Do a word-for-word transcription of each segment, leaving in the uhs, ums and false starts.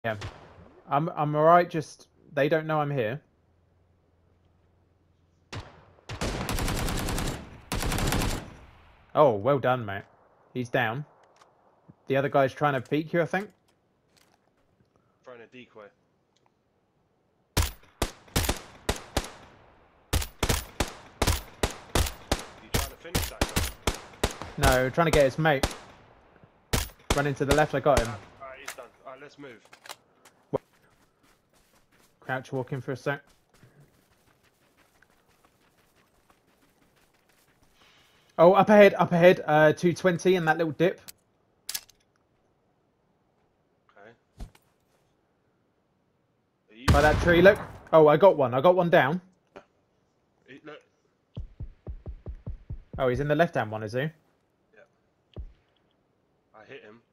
Yeah. I'm I'm alright, just they don't know I'm here. Oh, well done, mate. He's down. The other guy's trying to peek you, I think. Throwing a decoy. You trying to finish that guy? No, trying to get his mate. Running to the left, I got him. Alright, he's done. Alright, let's move. Crouch walking for a sec. Oh, up ahead, up ahead. Uh, two twenty in that little dip. Okay. Are you... By that tree, look. Oh, I got one. I got one down. He, look. Oh, he's in the left-hand one, is he? Yeah. I hit him.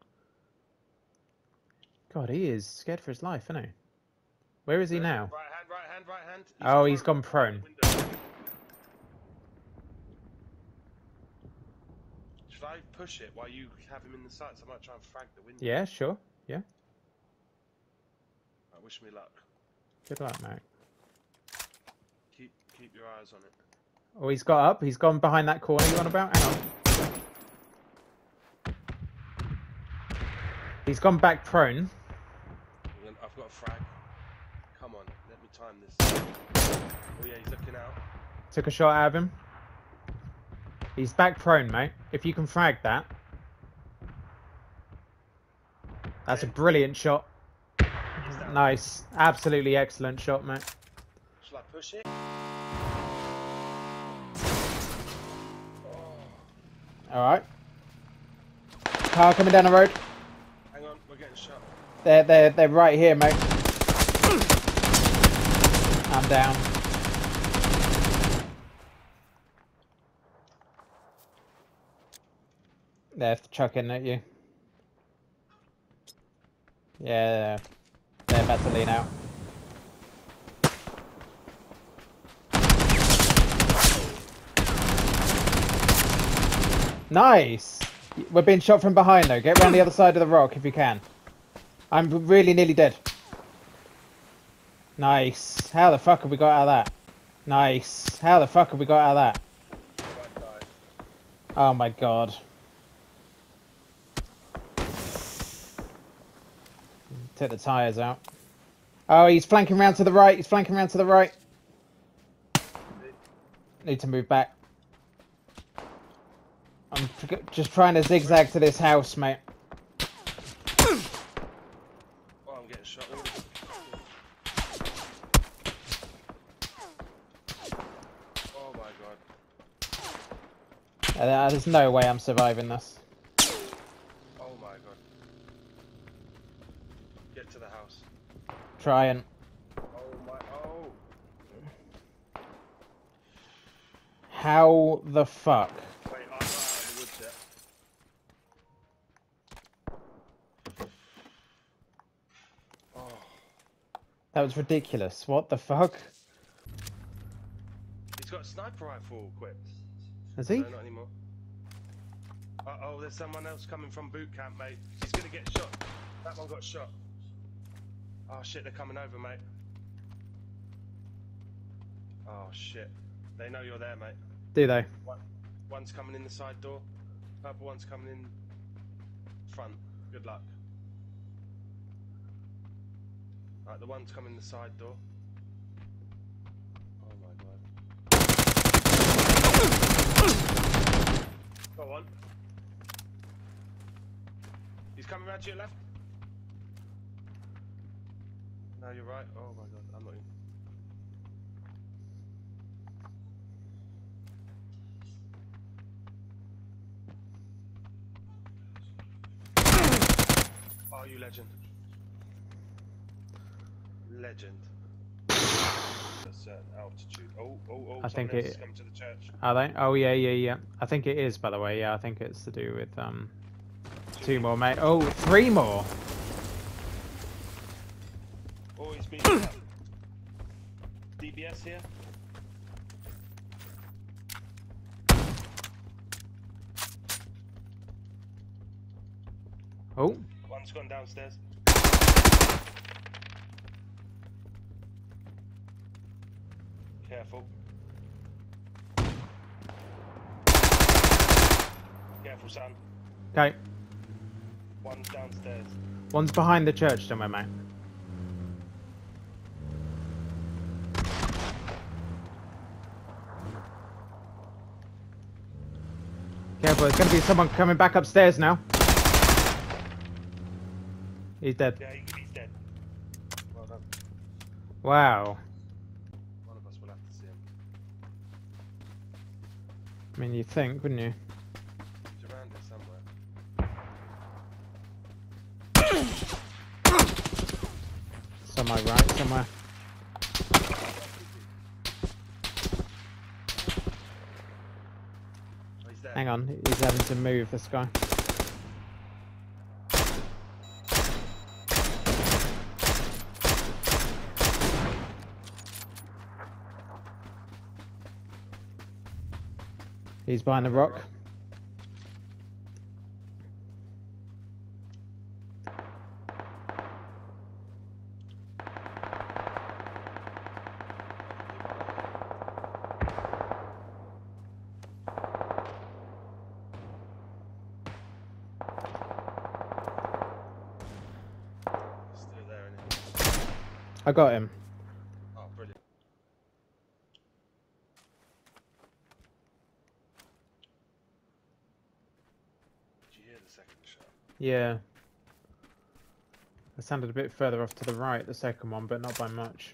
God, he is scared for his life, isn't he? Where is he now? Right hand, right hand, right hand. He's Oh, he's gone prone. Should I push it while you have him in the sights? I might try and frag the window. Yeah, sure. Yeah. Right, wish me luck. Good luck, mate. Keep keep your eyes on it. Oh, he's got up. He's gone behind that corner you on about. Hang on. He's gone back prone. I've got a frag. Come on, let me time this. Oh yeah, he's looking out. Took a shot out of him. He's back prone, mate. If you can frag that. That's a brilliant shot. Nice. Absolutely excellent shot, mate. Shall I push it? Alright. Car coming down the road. Hang on, we're getting shot. They're, they're, they're right here, mate. I'm down. They're chucking at you. Yeah, they're about to lean out. Nice! We're being shot from behind though. Get around the other side of the rock if you can. I'm really nearly dead. Nice. How the fuck have we got out of that? Nice. How the fuck have we got out of that? Oh my god. Take the tyres out. Oh, he's flanking round to the right. He's flanking round to the right. Need to move back. I'm just trying to zigzag to this house, mate. Oh, I'm getting shot. Oh my god. Uh, there's no way I'm surviving this. Oh my god. Get to the house. Trying. Oh my, oh. How the fuck? Wait, I'm not out of the woods yet. Oh. That was ridiculous. What the fuck? He's got a sniper rifle equipped. Is he? No, not anymore. Uh oh, there's someone else coming from boot camp, mate. He's gonna get shot. That one got shot. Oh shit, they're coming over, mate. Oh shit. They know you're there, mate. Do they? One, one's coming in the side door. Purple one's coming in front. Good luck. Right, the one's coming in the side door. Oh my god. Go on. He's coming round to your left. No, you're right. Oh my god, I'm not in. Oh, you legend. Legend. A certain altitude. Oh, oh, oh. I think else it- has come to the church. Are they? Oh yeah, yeah, yeah. I think it is, by the way. Yeah, I think it's to do with um two more, mate. Oh, three more. Oh, he's been D B S here. Oh, One's gone downstairs. Careful. Careful, son. Okay. One downstairs. One's behind the church somewhere, mate. Careful, there's gonna be someone coming back upstairs now. He's dead. Yeah, he, he's dead. Well done. Wow. One of us will have to see him. I mean, you'd think, wouldn't you? He's around here somewhere. Somewhere right, somewhere. Oh, he's there. Hang on, he's having to move, this guy. He's behind the rock. Still there, isn't he? I got him. Oh, brilliant. Did you hear the second shot? Yeah. It sounded a bit further off to the right, the second one, but not by much.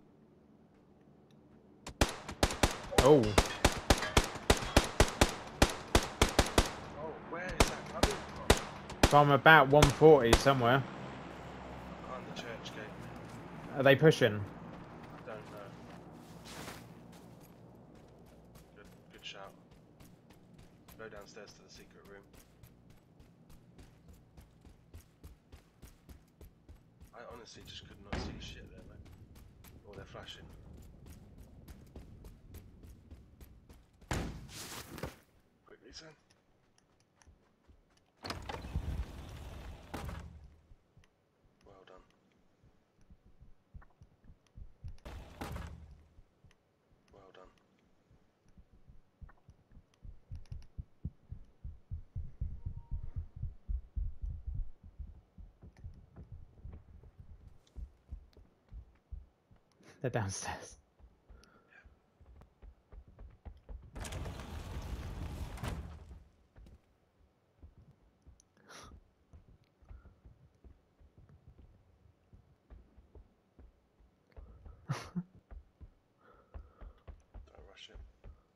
Oh. Oh, where is that coming from? From about one forty somewhere. Behind the church gate. Are they pushing? I don't know. Good, good shout. Go downstairs to the secret room. I honestly just could not see shit there, mate. Oh, they're flashing. Quickly, son. Well done. Well done. They're downstairs. Don't rush him.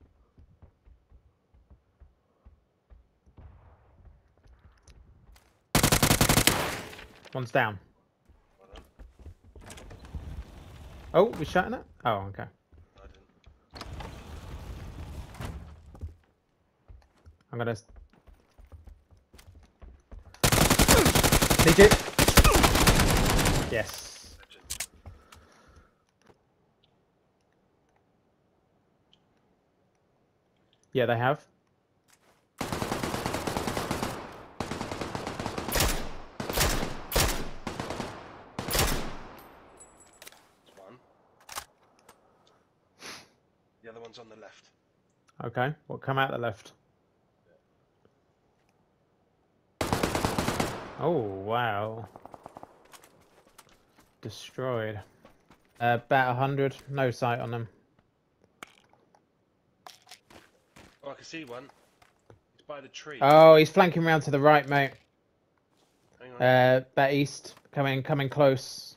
One's down. Well done. Oh, we're shutting it? Oh, okay. I didn't. I'm gonna... Need it? Yes. Legend. Yeah, they have. One. The other one's on the left. Okay, what come out the left? Oh, wow. Destroyed. Uh, about a hundred, no sight on them. Oh, I can see one. It's by the tree. Oh, he's flanking round to the right, mate. Hang on. Uh, back east, coming, coming close.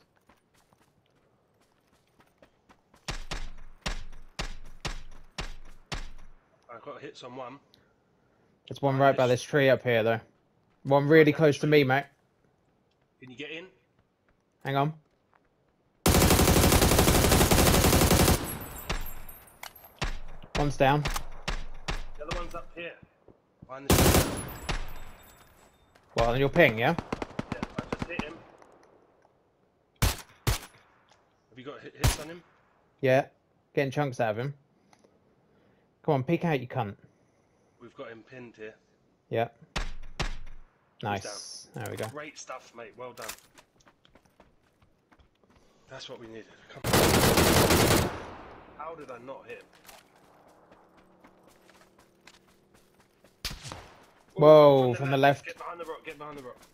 I've got hits on one. There's one right by this tree up here, though. One really close to me, mate. Can you get in? Hang on. One's down. The other one's up here. Behind the tree. Well, on your ping, yeah? Yeah, I just hit him. Have you got hit, hits on him? Yeah. Getting chunks out of him. Come on, peek out, you cunt. We've got him pinned here. Yeah. Nice. There we go. Great stuff, mate. Well done. That's what we needed. Come on. How did I not hit him? Whoa, Ooh, from the left. Get behind the rock, get behind the rock.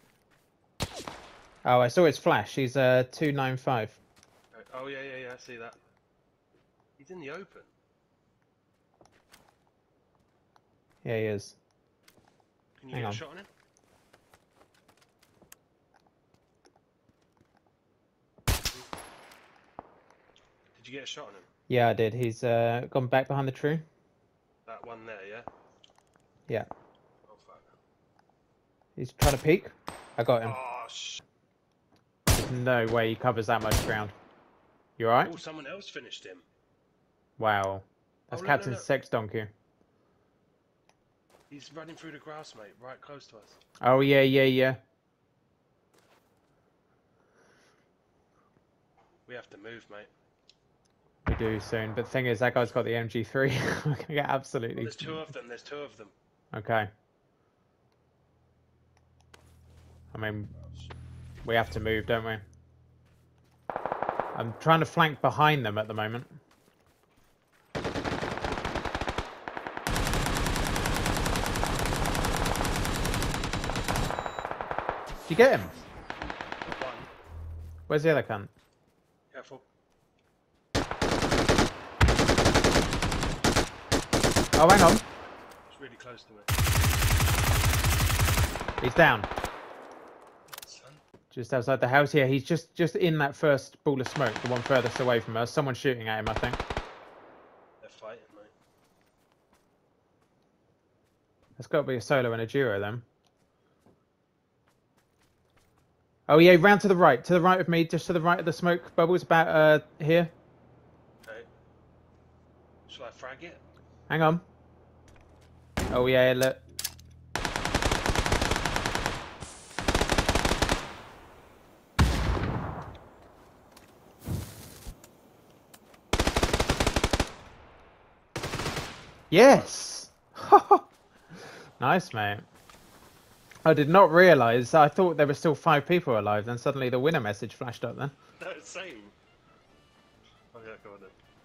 Oh, I saw his flash. He's uh two nine five. Oh yeah, yeah, yeah, I see that. He's in the open. Yeah, he is. Can you Hang get on. a shot on him? Did you get a shot on him? Yeah, I did. He's uh gone back behind the tree. That one there, yeah? Yeah. Oh fuck. He's trying to peek. I got him. Oh sh. There's no way he covers that much ground. You alright? Oh, someone else finished him. Wow. That's Oh, no, Captain no, no. Sex Donkey. He's running through the grass, mate, right close to us. Oh yeah, yeah, yeah. We have to move, mate. We do soon. But the thing is, that guy's got the M G three. We're gonna get absolutely. Oh, there's two of them, there's two of them. Okay. I mean, we have to move, don't we? I'm trying to flank behind them at the moment. Did you get him? One. Where's the other cunt? Careful. Oh, hang on. It's really close to me. He's down. Son. Just outside the house. Yeah, he's just just in that first ball of smoke, the one furthest away from us. Someone's shooting at him, I think. They're fighting, mate. It's got to be a solo and a duo then. Oh yeah, round to the right, to the right of me, just to the right of the smoke bubbles, about uh here. Okay. Shall I frag it? Hang on. Oh yeah, look. Yes! Nice, mate. I did not realise, I thought there were still five people alive, then suddenly the winner message flashed up then. No, same. Oh yeah, go on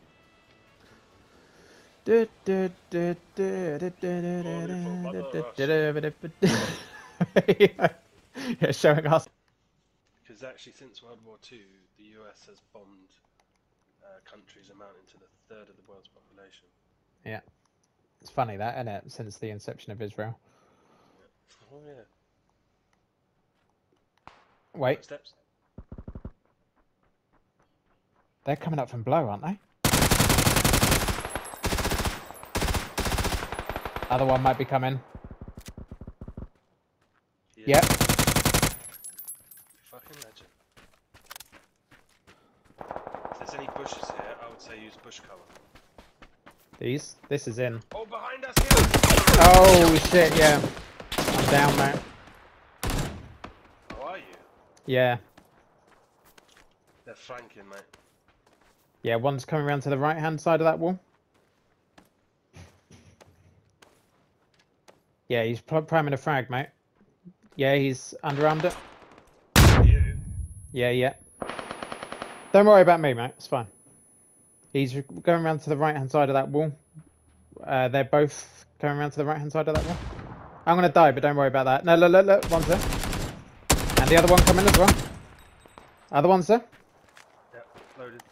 then. Yeah, showing us. Because actually, since World War Two, the U S has bombed uh, countries amounting to the third of the world's population. Yeah. It's funny that, isn't it? Since the inception of Israel. Oh yeah. Wait, Footsteps. they're coming up from below, aren't they? Other one might be coming. Yeah. Yep. Fucking legend. If there's any bushes here, I would say use bush cover. These? This is in. Oh, behind us here! Oh shit, yeah. I'm down, mate. How are you? Yeah. They're flanking, mate. Yeah, one's coming around to the right hand side of that wall. Yeah, he's pr priming a frag, mate. Yeah, he's underarmed it. You? Yeah, yeah. Don't worry about me, mate. It's fine. He's going around to the right hand side of that wall. Uh, they're both going around to the right hand side of that wall. I'm gonna die, but don't worry about that. No, look, look, look. One's there. And the other one coming as well. Other one's there. Yeah, loaded.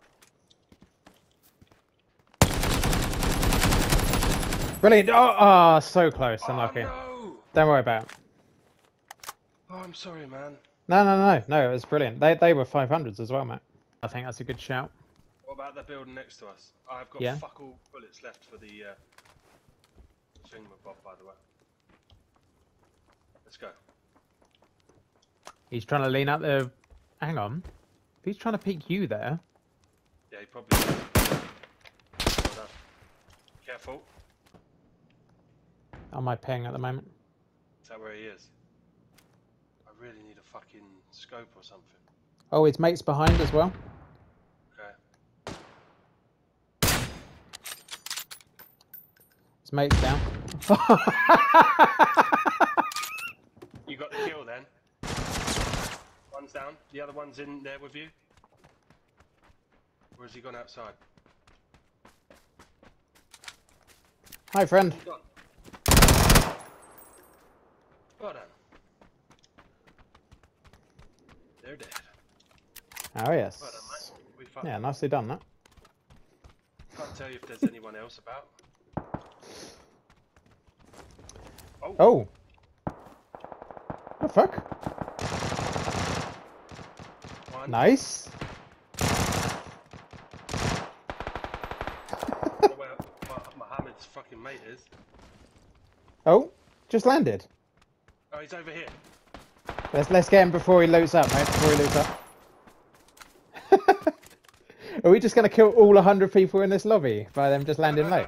Brilliant. Oh, oh so close. Unlucky. Oh, no! Don't worry about it. Oh, I'm sorry, man. No, no, no. No, it was brilliant. They, they were five hundreds as well, mate. I think that's a good shout. What about the building next to us? I've got Yeah. fuck all bullets left for the uh, thingamabob, by the way. Let's go. He's trying to lean out the... Hang on. If he's trying to peek you there... Yeah, he probably is. Well done. Careful. On my ping at the moment. Is that where he is? I really need a fucking scope or something. Oh, his mate's behind as well. Okay. His mate's down. You got the kill then? One's down. The other one's in there with you? Or has he gone outside? Hi, friend. You got. Well done. They're dead. Oh, yes. Well done, mate. We fucked Yeah, them. nicely done, that. Can't tell you if there's anyone else about. Oh. Oh! The fuck? One. Nice. Where, where Mohammed's fucking mate is. Oh, just landed. Oh, he's over here. Let's let's get him before he loads up, mate. Before he loads up. Are we just gonna kill all a hundred people in this lobby by them just landing late?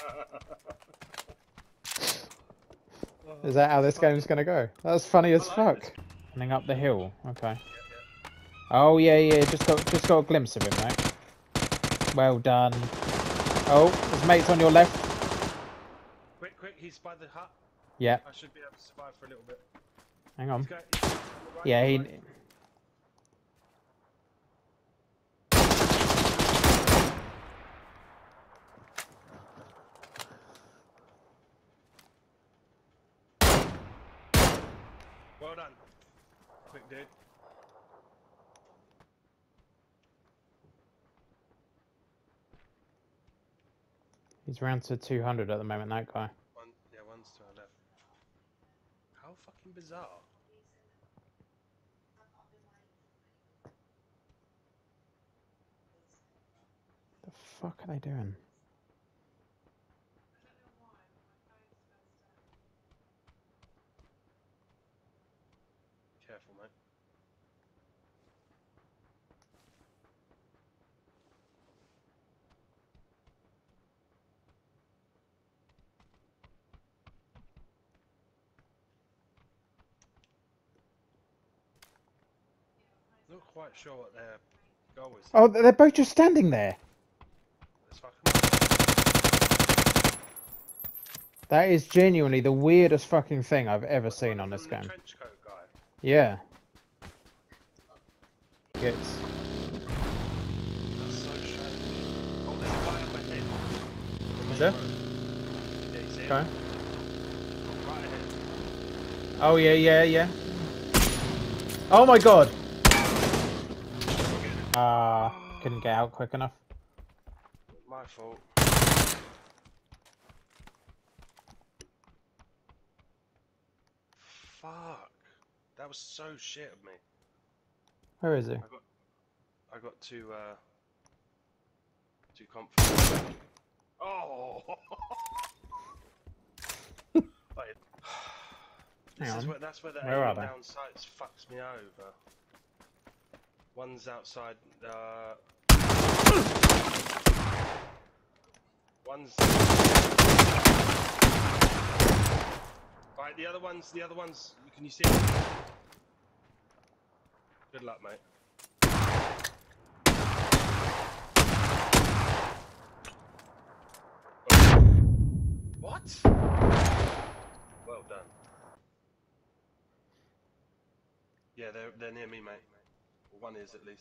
Is that how this game's gonna go? That's funny as fuck. Running up the hill. Okay. Oh yeah, yeah. Just got just got a glimpse of him, mate. Well done. Oh, his mate's on your left. Quick, quick! He's by the hut. Yeah. I should be able to survive for a little bit. Hang on. He's going, he's on the right, Yeah, on the he. right. Well done. Quick, dude. He's round to two hundred at the moment. That guy. One, yeah, one's to our left. How fucking bizarre. The fuck are they doing? Careful, mate. Not quite sure what their goal is. Oh, they're both just standing there. Let's fuck 'em up. That is genuinely the weirdest fucking thing I've ever What's seen one on this from the game. trench coat guy? Yeah. Yes. That's so strange. Oh, there's a guy up ahead. Is there? Yeah, he's here. Okay. Right ahead. Oh yeah, yeah, yeah. Oh my god. Ah, uh, couldn't get out quick enough. My fault. Fuck. That was so shit of me. Where is he? I got I got too uh too confident. Oh Wait. This Hang is on. where that's where the Where are aiming they? down sights fucks me over. One's outside uh One's Right, the other ones the other ones can you see it? Good luck, mate. What? Well done. Yeah, they're they're near me, mate. Well, one is at least.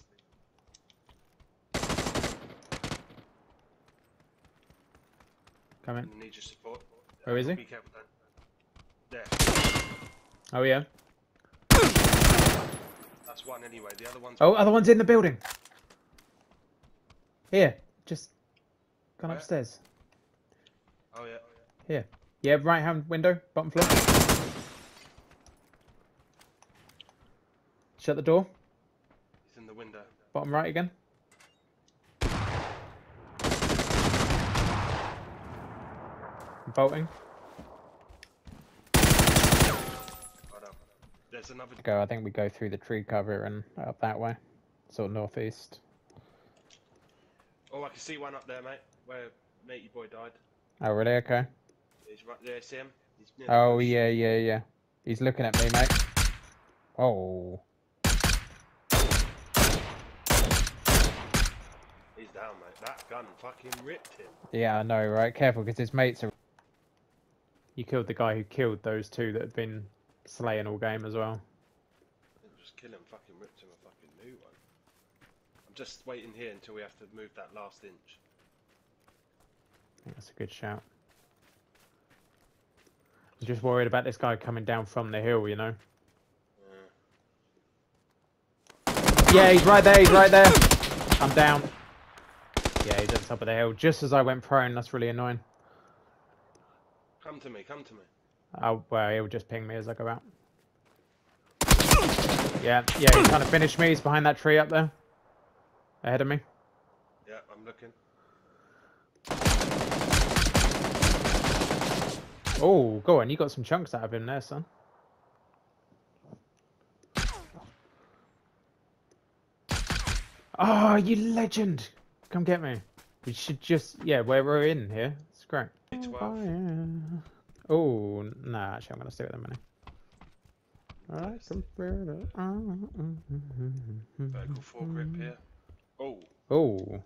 Come in. I need your support. Where is he? Be careful, Dan. There. Oh yeah. That's one anyway. The other one's. Oh, other one's in the building. Here, just gone Where? upstairs. Oh yeah. Here. Yeah, right hand window, bottom floor. Shut the door. He's in the window. Bottom right again. Bolting. Hold up. There's another. Go. I think we go through the tree cover and up that way, sort of northeast. Oh, I can see one up there, mate. Where matey boy died. Oh really? Okay. He's right there. See him? He's near the Oh bush. yeah, yeah, yeah. He's looking at me, mate. Oh. He's down, mate. That gun fucking ripped him. Yeah, I know, right? Careful, because his mates are. You killed the guy who killed those two that had been slaying all game as well. Just kill him. Fucking ripped him a fucking new one. I'm just waiting here until we have to move that last inch. I think that's a good shout. just worried about this guy coming down from the hill, you know. Yeah. Yeah, he's right there. He's right there. I'm down. Yeah, he's at the top of the hill. Just as I went prone. That's really annoying. Come to me, come to me. Oh, well, he'll just ping me as I go out. Yeah, yeah, he's trying to finish me. He's behind that tree up there. Ahead of me. Yeah, I'm looking. Oh, go on. You got some chunks out of him there, son. Oh, you legend. Come get me. We should just... Yeah, we're, we're in here. It's great. twelve. Oh, nah, actually, I'm going to stay with the money. Alright, Vertical four grip here. Oh. Oh.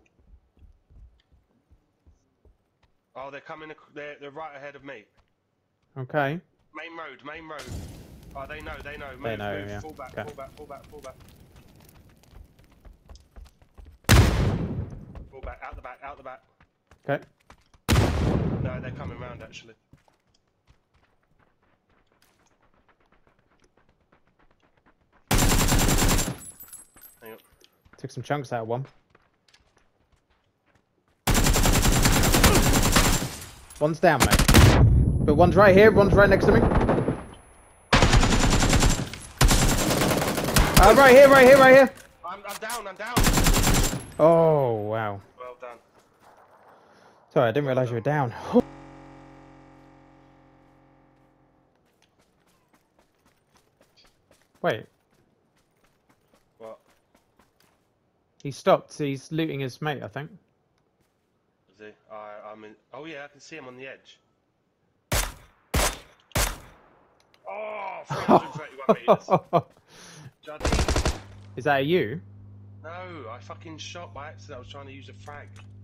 Oh, they're coming. ac- They're they're right ahead of me. Okay. Main road, main road. Oh, they know, they know. Move, They know, move. yeah. Fall back, Okay. fall back, fall back, fall back. Fall back, out the back, out the back. Okay. No, they're coming round actually. Hang on. Took some chunks out of one. One's down, mate. But one's right here, one's right next to me. Uh, right here, right here, right here. I'm, I'm down, I'm down. Oh, wow. Well done. Sorry, I didn't realise you were down. Wait, What? he stopped. He's looting his mate, I think. Is he? I, I'm in. Oh yeah, I can see him on the edge. Oh, three hundred thirty-one meters. Juddy. Is that a you? No, I fucking shot by accident. I was trying to use a frag.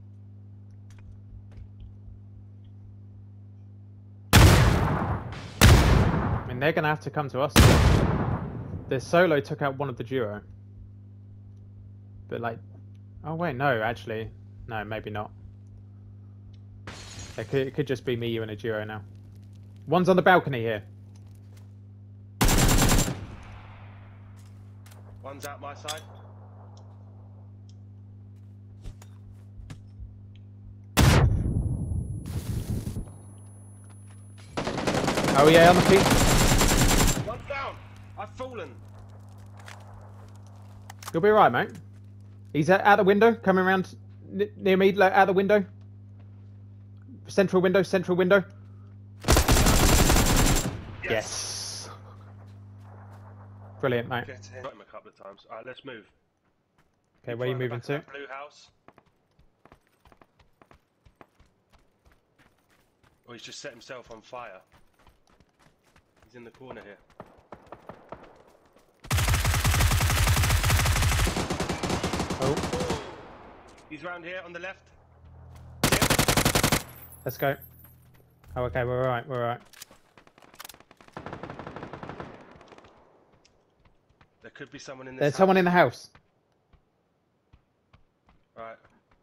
I mean, they're going to have to come to us. The solo took out one of the duo. But like... Oh, wait, no, actually. No, maybe not. It could, it could just be me, you, and a duo now. One's on the balcony here. One's out my side. Oh, yeah, on the feet. One's down. I've fallen. You'll be alright, mate. He's out, out the window, coming around n near me, like, out the window. Central window, central window. Yes. Yes. Brilliant, mate. Get in. Got him a couple of times. Alright, let's move. Okay, where are you Find the moving back to? of that Blue house. Oh, he's just set himself on fire. He's in the corner here. Oh, He's round here on the left. let's go. Oh, okay, we're alright, we're alright. There could be someone in this There's house. someone in the house. Right.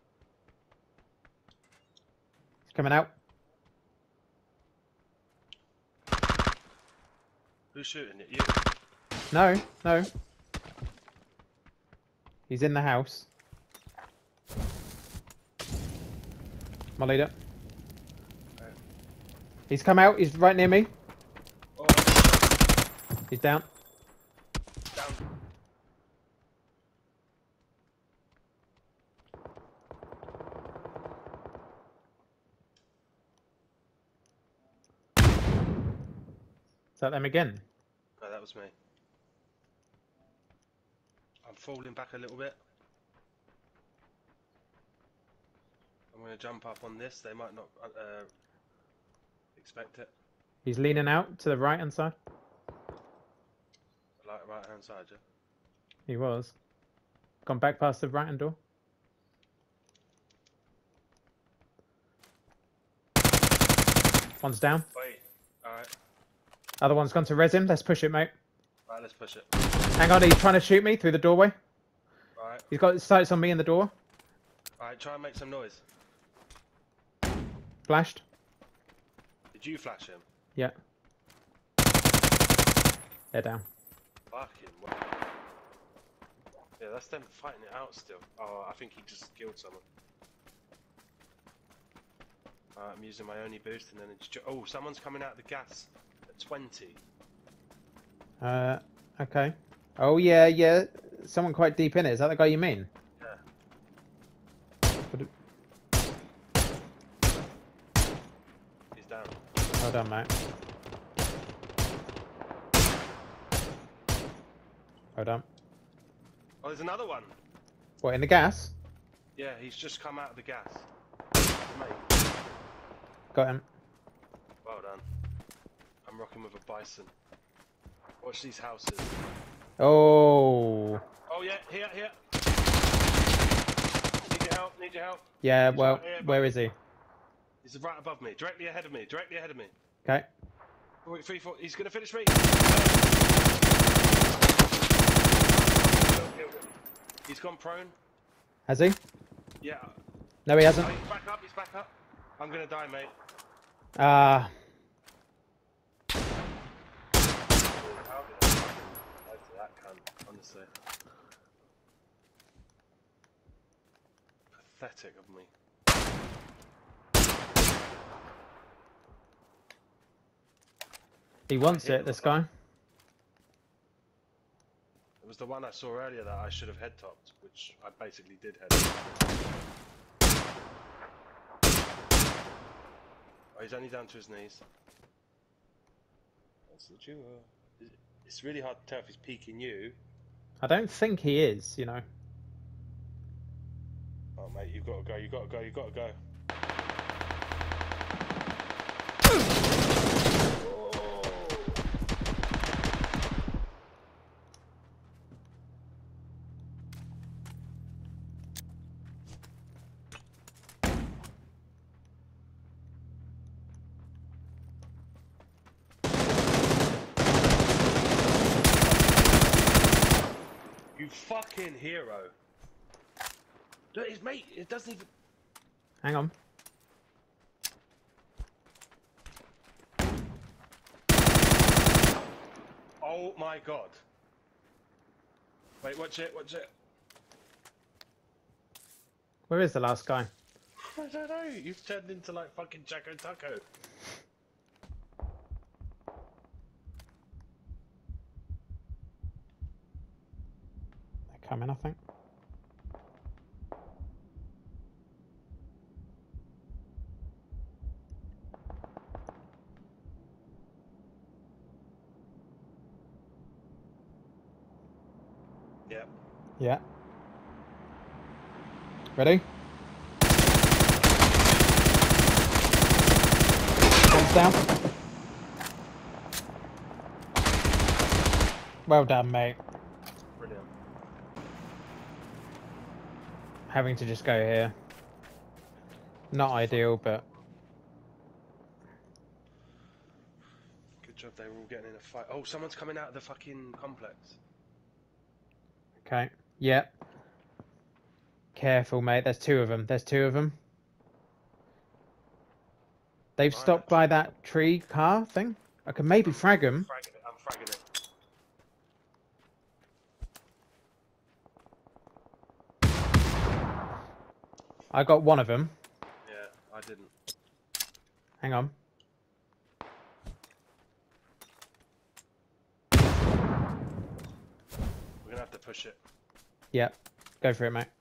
He's coming out. Who's shooting at you? No, no. He's in the house. My leader. Right. He's come out. He's right near me. Oh, He's down. down. Is that them again? No, that was me. I'm falling back a little bit. I'm going to jump up on this. They might not uh, expect it. He's leaning out to the right hand side. Like right hand side, yeah. He was. Gone back past the right hand door. One's down. Wait. Alright. Other one's gone to res him. Let's push it, mate. Alright, let's push it. Hang on, he's trying to shoot me through the doorway. Alright. He's got his sights on me in the door. Alright, try and make some noise. Flashed. Did you flash him? Yeah. They're down. Fucking wow. Yeah, that's them fighting it out still. Oh, I think he just killed someone. Uh, I'm using my only boost and then it's... Oh, someone's coming out of the gas at twenty. Uh, okay. Oh yeah, yeah. Someone quite deep in it. Is that the guy you mean? Yeah. He's down. Well done, mate. Well done. Oh, there's another one. What, in the gas? Yeah, he's just come out of the gas. Mate. Got him. Well done. I'm rocking with a bison. Watch these houses. Oh. Oh yeah, here, here. Need your help, need your help. Yeah, He's well, right here, where above is he? He's right above me, directly ahead of me, directly ahead of me. Okay. Four, three, four. He's gonna finish me. He's gone prone. Has he? Yeah. No, he Oh, hasn't. he's back up, he's back up. I'm gonna die, mate. Ah. How did I die to that cunt, honestly. Pathetic of me. He wants hit it, him this with that. guy. It was the one I saw earlier that I should have head topped, which I basically did head top. Oh, he's only down to his knees. That's the duo. It's really hard to tell if he's peeking you. I don't think he is, you know. Oh mate, you've got to go, you've got to go, you've got to go. You fucking hero. Look, his mate, it doesn't even... Hang on. Oh my god. Wait, watch it, watch it. Where is the last guy? I don't know, you've turned into like fucking Jacko Taco. They're coming, I think. Yep. Yeah. Ready? One's down. Well done, mate. Brilliant. Having to just go here. Not ideal, but... Good job they were all getting in a fight. Oh, someone's coming out of the fucking complex. Okay. Yep. Careful, mate. There's two of them. There's two of them. They've Right. stopped by that tree car thing. I could maybe frag them. Fragging it, I'm fragging it. I got one of them. Yeah, I didn't. Hang on. We're gonna have to push it. Yep. Go for it, mate.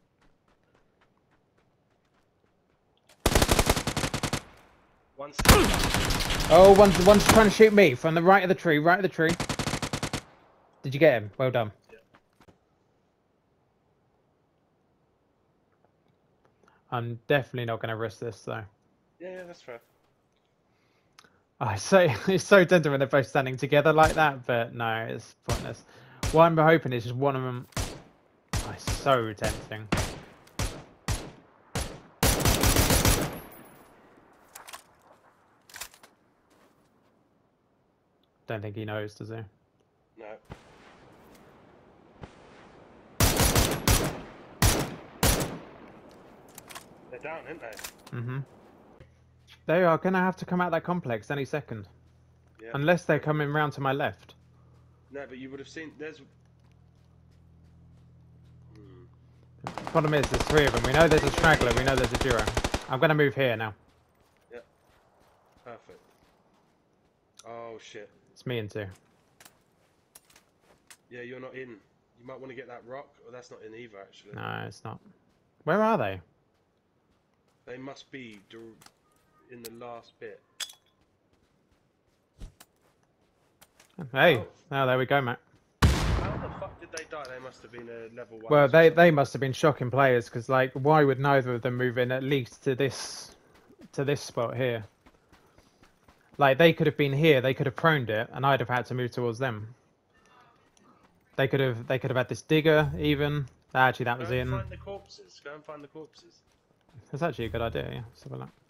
Once. Oh, one's, one's trying to shoot me from the right of the tree. Right of the tree. Did you get him? Well done. Yeah. I'm definitely not going to risk this, though. Yeah, yeah, that's fair. Oh, it's so, it's so tempting when they're both standing together like that, but no, it's pointless. What I'm hoping is just one of them... Oh, it's so tempting. Don't think he knows, does he? No. They're down, aren't they? Mm-hmm. They are going to have to come out that complex any second. Yeah. Unless they're coming round to my left. No, but you would have seen. There's. Hmm. The problem is, there's three of them. We know there's a straggler. We know there's a duo. I'm going to move here now. Yep. Perfect. Oh shit. It's me and two. Yeah, you're not in. You might want to get that rock, or that's not in either, actually. No, it's not. Where are they? They must be dir- in the last bit. Hey, Oh. oh, there we go, Matt. How the fuck did they die? They must have been a level one. Well, they they must have been shocking players because, like, why would neither of them move in at least to this to this spot here? Like, they could have been here. They could have proned it, and I'd have had to move towards them. They could have they could have had this digger even. Actually, that was Go and in. find the corpses. Go and find the corpses. That's actually a good idea. Yeah, let's have a look.